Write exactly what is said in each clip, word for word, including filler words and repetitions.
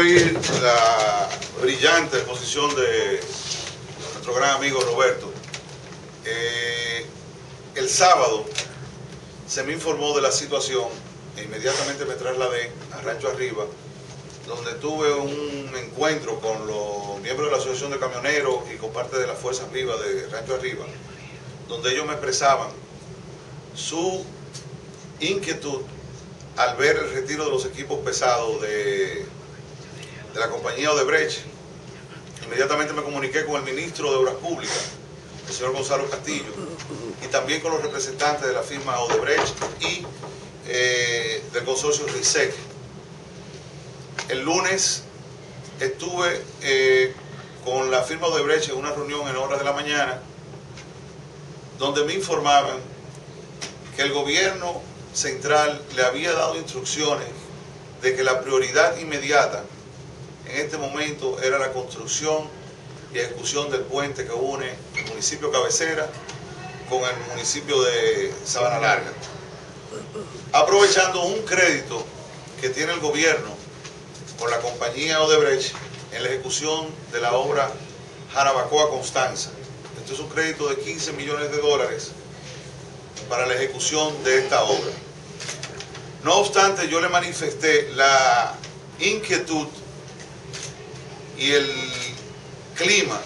oír la brillante exposición de nuestro gran amigo Roberto, eh, el sábado se me informó de la situación e inmediatamente me trasladé a Rancho Arriba, donde tuve un encuentro con los miembros de la Asociación de Camioneros y con parte de la Fuerza Arriba de Rancho Arriba, donde ellos me expresaban su inquietud al ver el retiro de los equipos pesados de, de la compañía Odebrecht. Inmediatamente me comuniqué con el ministro de Obras Públicas, el señor Gonzalo Castillo, y también con los representantes de la firma Odebrecht y eh, del consorcio RISEC. El lunes estuve eh, con la firma Odebrecht en una reunión en horas de la mañana, donde me informaban que el gobierno central le había dado instrucciones de que la prioridad inmediata en este momento era la construcción y ejecución del puente que une el municipio Cabecera con el municipio de Sabana Larga, aprovechando un crédito que tiene el gobierno con la compañía Odebrecht en la ejecución de la obra Jarabacoa-Constanza. Esto es un crédito de quince millones de dólares para la ejecución de esta obra. No obstante, yo le manifesté la inquietud y el clima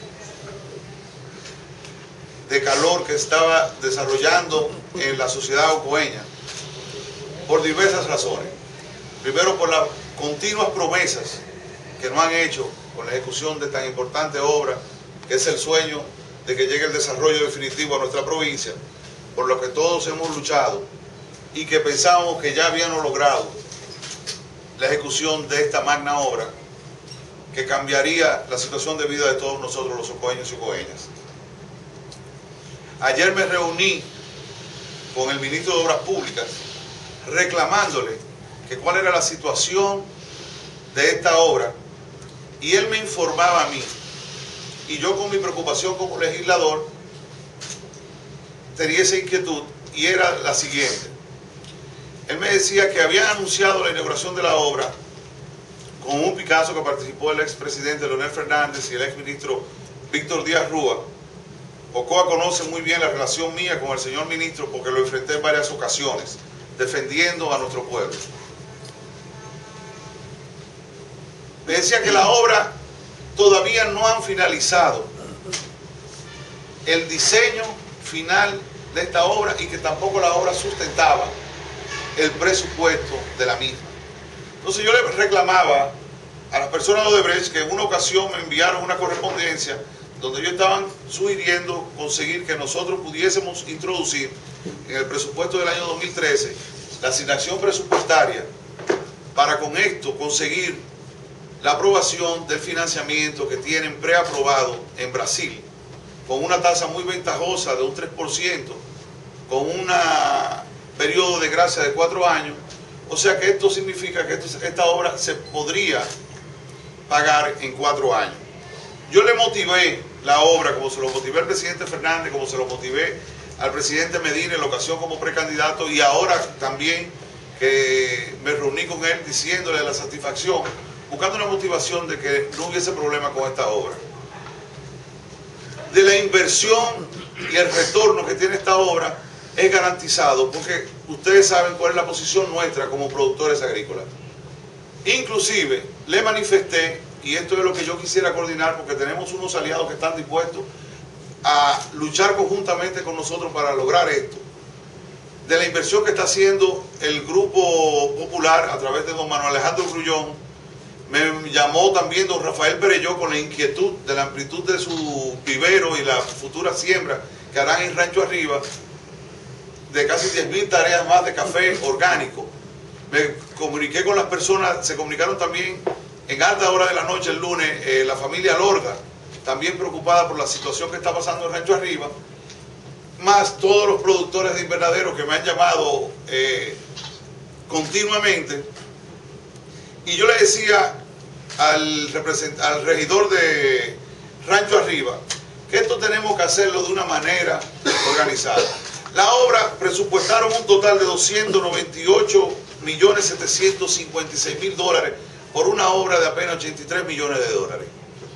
de calor que estaba desarrollando en la sociedad ocoeña por diversas razones. Primero, por las continuas promesas que nos han hecho con la ejecución de tan importante obra, que es el sueño de que llegue el desarrollo definitivo a nuestra provincia, por lo que todos hemos luchado y que pensábamos que ya habíamos logrado la ejecución de esta magna obra que cambiaría la situación de vida de todos nosotros los ocoeños y ocoeñas. Ayer me reuní con el ministro de Obras Públicas reclamándole que cuál era la situación de esta obra, y él me informaba a mí, y yo con mi preocupación como legislador tenía esa inquietud, y era la siguiente. Él me decía que habían anunciado la inauguración de la obra con un Picasso que participó el expresidente Leonel Fernández y el exministro Víctor Díaz Rúa. Ocoa conoce muy bien la relación mía con el señor ministro porque lo enfrenté en varias ocasiones, defendiendo a nuestro pueblo. Me decía que la obra todavía no han finalizado el diseño final de esta obra y que tampoco la obra sustentaba el presupuesto de la misma. Entonces yo le reclamaba a las personas de Odebrecht que en una ocasión me enviaron una correspondencia donde ellos estaban sugiriendo conseguir que nosotros pudiésemos introducir en el presupuesto del año dos mil trece la asignación presupuestaria para con esto conseguir la aprobación del financiamiento que tienen preaprobado en Brasil, con una tasa muy ventajosa de un tres por ciento, con un periodo de gracia de cuatro años. O sea que esto significa que esto, esta obra se podría pagar en cuatro años. Yo le motivé la obra, como se lo motivé al presidente Fernández, como se lo motivé al presidente Medina en la ocasión como precandidato, y ahora también que me reuní con él diciéndole la satisfacción, buscando una motivación de que no hubiese problema con esta obra. De la inversión y el retorno que tiene esta obra es garantizado, porque ustedes saben cuál es la posición nuestra como productores agrícolas. Inclusive le manifesté, y esto es lo que yo quisiera coordinar, porque tenemos unos aliados que están dispuestos a luchar conjuntamente con nosotros para lograr esto, de la inversión que está haciendo el Grupo Popular a través de don Manuel Alejandro Grullón. Me llamó también don Rafael Perelló con la inquietud de la amplitud de su vivero y la futura siembra que harán en Rancho Arriba, de casi diez mil tareas más de café orgánico. Me comuniqué con las personas, se comunicaron también en alta hora de la noche el lunes, eh, la familia Lorda, también preocupada por la situación que está pasando en Rancho Arriba, más todos los productores de invernaderos que me han llamado eh, continuamente. Y yo le decía al, al regidor de Rancho Arriba que esto tenemos que hacerlo de una manera organizada. La obra presupuestaron un total de doscientos noventa y ocho millones setecientos cincuenta y seis mil dólares por una obra de apenas ochenta y tres millones de dólares.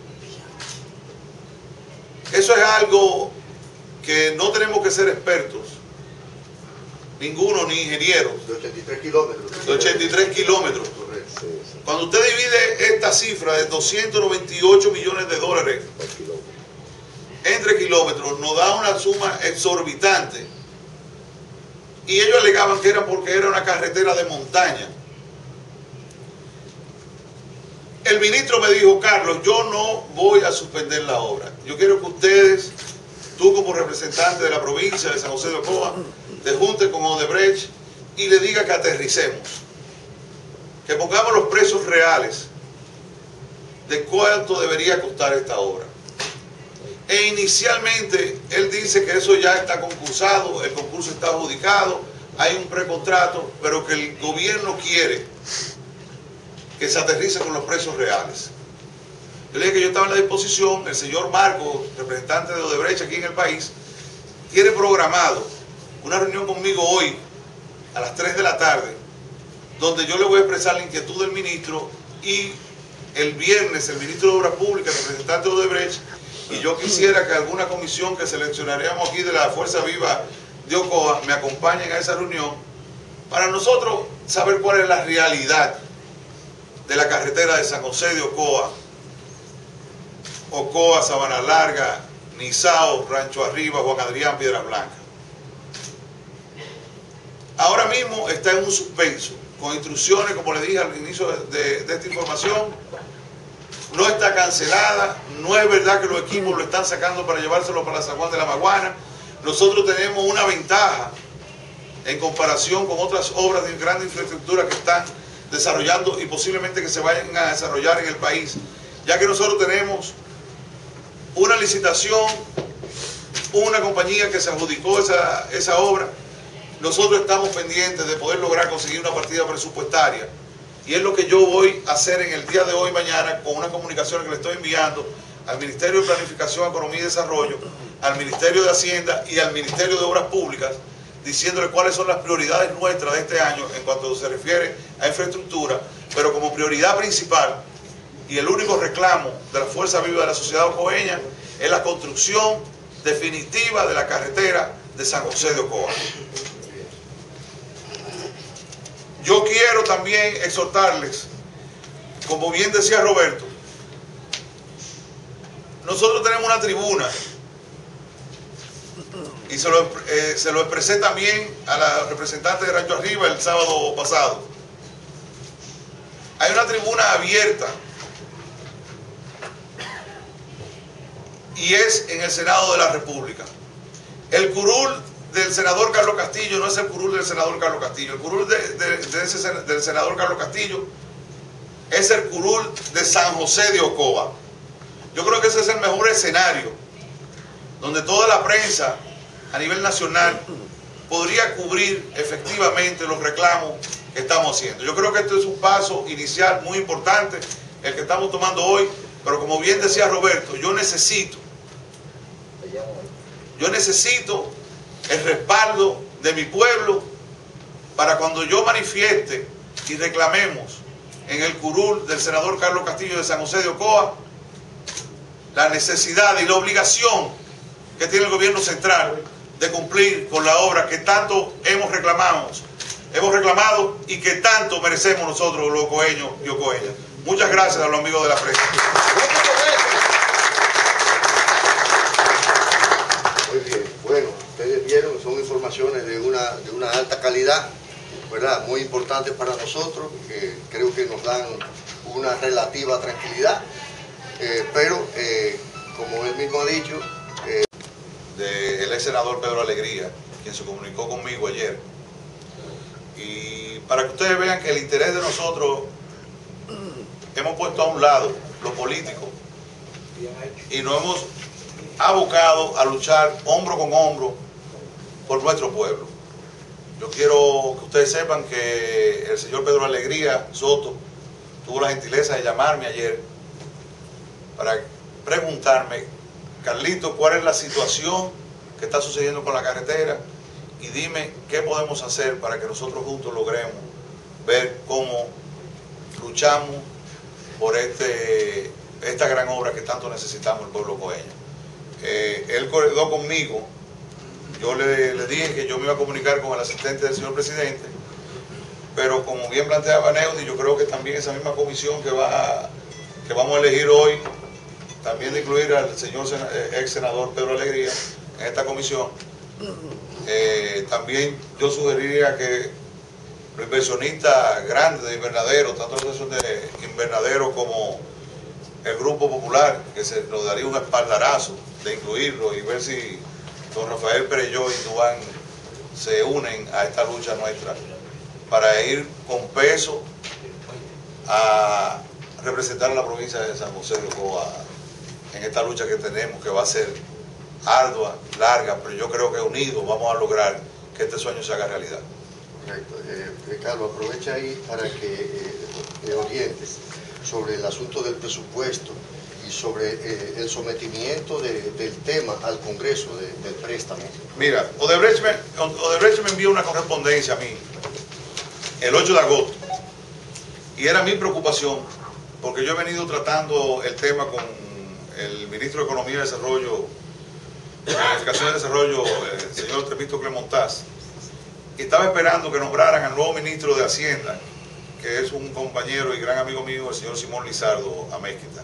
Eso es algo que no tenemos que ser expertos, ninguno, ni ingenieros. De ochenta y tres kilómetros. De ochenta y tres kilómetros. Cuando usted divide esta cifra de doscientos noventa y ocho millones de dólares entre kilómetros, nos da una suma exorbitante. Y ellos alegaban que era porque era una carretera de montaña. El ministro me dijo: Carlos, yo no voy a suspender la obra. Yo quiero que ustedes, tú como representante de la provincia de San José de Ocoa, te juntes con Odebrecht y le diga que aterricemos, que pongamos los precios reales de cuánto debería costar esta obra. E inicialmente él dice que eso ya está concursado, el concurso está adjudicado, hay un precontrato, pero que el gobierno quiere que se aterrice con los precios reales. Yo le dije que yo estaba en la disposición. El señor Marco, representante de Odebrecht aquí en el país, tiene programado una reunión conmigo hoy a las tres de la tarde, donde yo le voy a expresar la inquietud del ministro, y el viernes el ministro de Obras Públicas, representante de Odebrecht, y yo quisiera que alguna comisión que seleccionaríamos aquí de la Fuerza Viva de Ocoa me acompañen a esa reunión, para nosotros saber cuál es la realidad de la carretera de San José de Ocoa, Ocoa, Sabana Larga, Nizao, Rancho Arriba, Juan Adrián, Piedras Blancas. Ahora mismo está en un suspenso, con instrucciones, como le dije al inicio de, de, de esta información. No está cancelada, no es verdad que los equipos lo están sacando para llevárselo para San Juan de la Maguana. Nosotros tenemos una ventaja en comparación con otras obras de gran infraestructura que están desarrollando y posiblemente que se vayan a desarrollar en el país, ya que nosotros tenemos una licitación, una compañía que se adjudicó esa, esa obra. Nosotros estamos pendientes de poder lograr conseguir una partida presupuestaria, y es lo que yo voy a hacer en el día de hoy, mañana, con una comunicación que le estoy enviando al Ministerio de Planificación, Economía y Desarrollo, al Ministerio de Hacienda y al Ministerio de Obras Públicas, diciéndole cuáles son las prioridades nuestras de este año en cuanto se refiere a infraestructura, pero como prioridad principal y el único reclamo de la Fuerza Viva de la sociedad ocoeña es la construcción definitiva de la carretera de San José de Ocoa. Yo quiero también exhortarles, como bien decía Roberto, nosotros tenemos una tribuna, y se lo, eh, se lo expresé también a la representante de Rancho Arriba el sábado pasado. Hay una tribuna abierta, y es en el Senado de la República. El curul del senador Carlos Castillo no es el curul del senador Carlos Castillo. El curul de, de, de ese, del senador Carlos Castillo es el curul de San José de Ocoa. Yo creo que ese es el mejor escenario, donde toda la prensa a nivel nacional podría cubrir efectivamente los reclamos que estamos haciendo. Yo creo que esto es un paso inicial muy importante, el que estamos tomando hoy, pero como bien decía Roberto, yo necesito, yo necesito el respaldo de mi pueblo para cuando yo manifieste y reclamemos en el curul del senador Carlos Castillo de San José de Ocoa la necesidad y la obligación que tiene el gobierno central de cumplir con la obra que tanto hemos reclamado, hemos reclamado y que tanto merecemos nosotros los ocoeños y ocoeñas. Muchas gracias a los amigos de la prensa. Muy bien, bueno, ustedes vieron, son informaciones de una, de una alta calidad, ¿verdad? Muy importantes para nosotros, que creo que nos dan una relativa tranquilidad, eh, pero eh, como él mismo ha dicho, eh, del ex senador Pedro Alegría, quien se comunicó conmigo ayer, y para que ustedes vean que el interés de nosotros hemos puesto a un lado lo político y nos hemos abocado a luchar hombro con hombro por nuestro pueblo. Yo quiero que ustedes sepan que el señor Pedro Alegría Soto tuvo la gentileza de llamarme ayer para preguntarme: Carlito, ¿cuál es la situación que está sucediendo con la carretera? Y dime qué podemos hacer para que nosotros juntos logremos ver cómo luchamos por este, esta gran obra que tanto necesitamos el pueblo coeño. Eh, él quedó conmigo, yo le, le dije que yo me iba a comunicar con el asistente del señor presidente, pero como bien planteaba Neudi, yo creo que también esa misma comisión que, va, que vamos a elegir hoy, también de incluir al señor ex senador Pedro Alegría en esta comisión, eh, también yo sugeriría que los inversionistas grandes de invernadero, tanto la asociación de invernadero como el Grupo Popular, que se nos daría un espaldarazo de incluirlo y ver si don Rafael Perelló y Dubán se unen a esta lucha nuestra para ir con peso a representar a la provincia de San José de Ocoa en esta lucha que tenemos, que va a ser ardua, larga, pero yo creo que unidos vamos a lograr que este sueño se haga realidad. Correcto. Eh, Ricardo, aprovecha ahí para que eh, te orientes sobre el asunto del presupuesto y sobre eh, el sometimiento de, del tema al Congreso de, del préstamo. Mira, Odebrecht me, Odebrecht me envió una correspondencia a mí el ocho de agosto y era mi preocupación porque yo he venido tratando el tema con el ministro de Economía y Desarrollo, Planificación y Desarrollo, el señor Trepito Clemontaz, y estaba esperando que nombraran al nuevo ministro de Hacienda, que es un compañero y gran amigo mío, el señor Simón Lizardo Amezquita.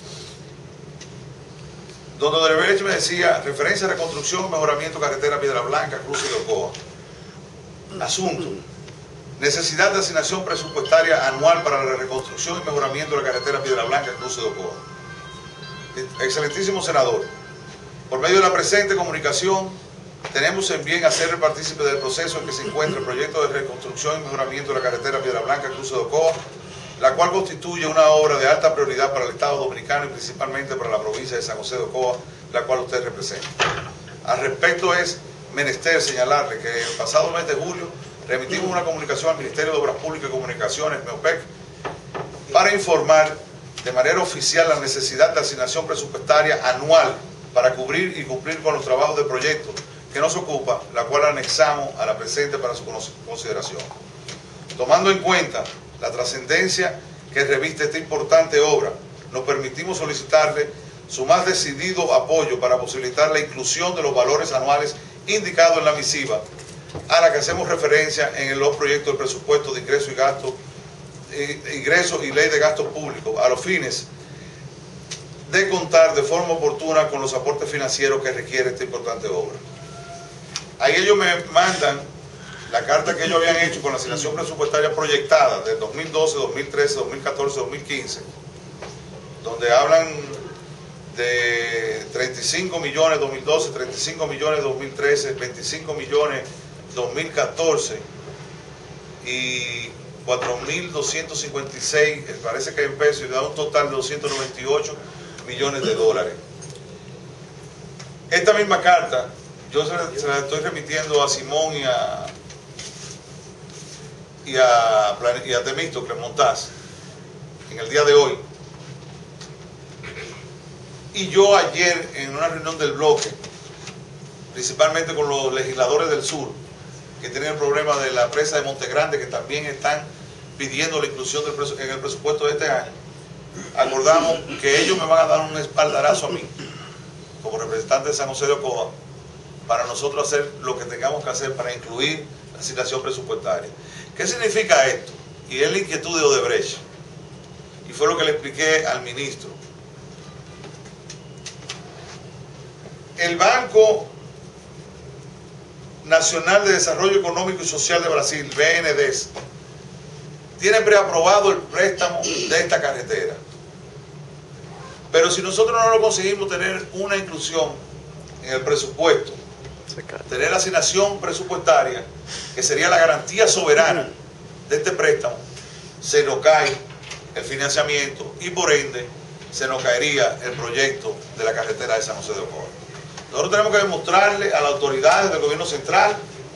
Donde Odebrecht me decía, referencia a reconstrucción, mejoramiento, carretera Piedra Blanca, Cruce de Ocoa. Asunto, necesidad de asignación presupuestaria anual para la reconstrucción y mejoramiento de la carretera Piedra Blanca, Cruce de Ocoa. Excelentísimo senador, por medio de la presente comunicación, tenemos en bien hacer el partícipe del proceso en que se encuentra el proyecto de reconstrucción y mejoramiento de la carretera Piedra Blanca, Cruce de Ocoa, la cual constituye una obra de alta prioridad para el Estado Dominicano y principalmente para la provincia de San José de Ocoa, la cual usted representa. Al respecto es menester señalarle que el pasado mes de julio remitimos una comunicación al Ministerio de Obras Públicas y Comunicaciones, MEOPEC, para informar de manera oficial la necesidad de asignación presupuestaria anual para cubrir y cumplir con los trabajos de proyecto que nos ocupa, la cual anexamos a la presente para su consideración. Tomando en cuenta la trascendencia que reviste esta importante obra, nos permitimos solicitarle su más decidido apoyo para posibilitar la inclusión de los valores anuales indicados en la misiva, a la que hacemos referencia en los proyectos de presupuesto de ingresos y gastos, ingresos y ley de gastos públicos, a los fines de contar de forma oportuna con los aportes financieros que requiere esta importante obra. Ahí ellos me mandan la carta que ellos habían hecho con la asignación presupuestaria proyectada del dos mil doce, dos mil trece, dos mil catorce, dos mil quince, donde hablan de treinta y cinco millones dos mil doce, treinta y cinco millones dos mil trece, veinticinco millones dos mil catorce y cuatro mil doscientos cincuenta y seis, parece que en pesos, y da un total de doscientos noventa y ocho millones de dólares. Esta misma carta yo se la, se la estoy remitiendo a Simón y a y a, y a Temisto Clemontaz en el día de hoy. Y yo ayer en una reunión del bloque, principalmente con los legisladores del sur, que tienen el problema de la presa de Montegrande, que también están pidiendo la inclusión del presu en el presupuesto de este año, acordamos que ellos me van a dar un espaldarazo a mí, como representante de San José de Ocoa, para nosotros hacer lo que tengamos que hacer para incluir la asignación presupuestaria. ¿Qué significa esto? Y es la inquietud de Odebrecht, y fue lo que le expliqué al ministro. El Banco Nacional de Desarrollo Económico y Social de Brasil, B N D E S, tiene preaprobado el préstamo de esta carretera. Pero si nosotros no lo conseguimos tener una inclusión en el presupuesto, tener la asignación presupuestaria, que sería la garantía soberana de este préstamo, se nos cae el financiamiento y por ende se nos caería el proyecto de la carretera de San José de Ocoa. Nosotros tenemos que demostrarle a las autoridades del gobierno central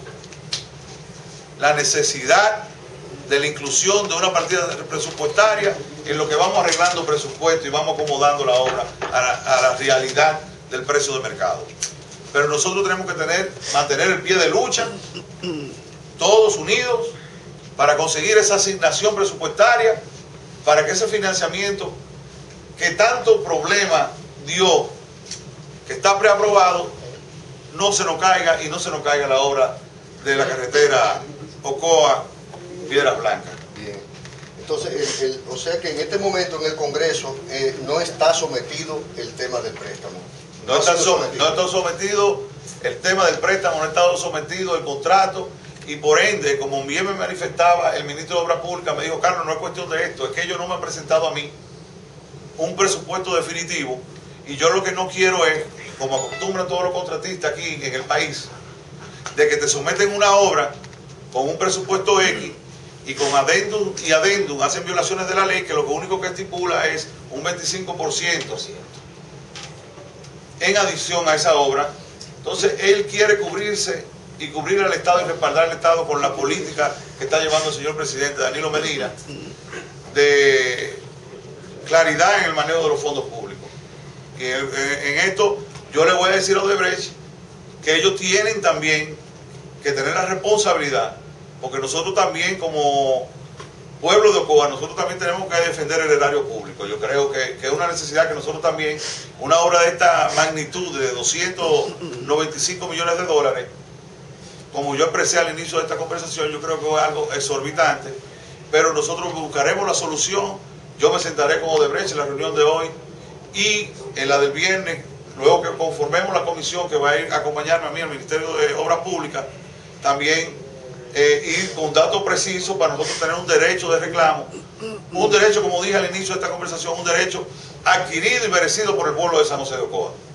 la necesidad de la inclusión de una partida presupuestaria en lo que vamos arreglando presupuesto y vamos acomodando la obra a la, a la realidad del precio de mercado. Pero nosotros tenemos que tener, mantener el pie de lucha, todos unidos, para conseguir esa asignación presupuestaria para que ese financiamiento que tanto problema dio, que está preaprobado, no se nos caiga y no se nos caiga la obra de la carretera Ocoa-Piedras Blancas. Bien. Entonces, el, el, o sea que en este momento en el Congreso eh, no está sometido el tema del préstamo. No, no, está, sometido. no está sometido el tema del préstamo, no ha estado sometido el contrato, y por ende, como bien me manifestaba el ministro de Obras Públicas, me dijo: Carlos, no es cuestión de esto, es que ellos no me han presentado a mí un presupuesto definitivo, y yo lo que no quiero es, como acostumbran todos los contratistas aquí en el país, de que te someten una obra con un presupuesto X y con adendum y adendum hacen violaciones de la ley, que lo único que estipula es un veinticinco por ciento en adición a esa obra. Entonces él quiere cubrirse y cubrir al Estado y respaldar al Estado con la política que está llevando el señor presidente Danilo Medina de claridad en el manejo de los fondos públicos. Y en, en esto yo le voy a decir a Odebrecht que ellos tienen también que tener la responsabilidad, porque nosotros también como pueblo de Ocoa, nosotros también tenemos que defender el erario público. Yo creo que, que es una necesidad que nosotros también, una obra de esta magnitud de doscientos noventa y cinco millones de dólares, como yo expresé al inicio de esta conversación, yo creo que es algo exorbitante, pero nosotros buscaremos la solución. Yo me sentaré con Odebrecht en la reunión de hoy y en la del viernes, luego que conformemos la comisión que va a ir a acompañarme a mí al Ministerio de Obras Públicas, también eh, ir con datos precisos para nosotros tener un derecho de reclamo, un derecho, como dije al inicio de esta conversación, un derecho adquirido y merecido por el pueblo de San José de Ocoa.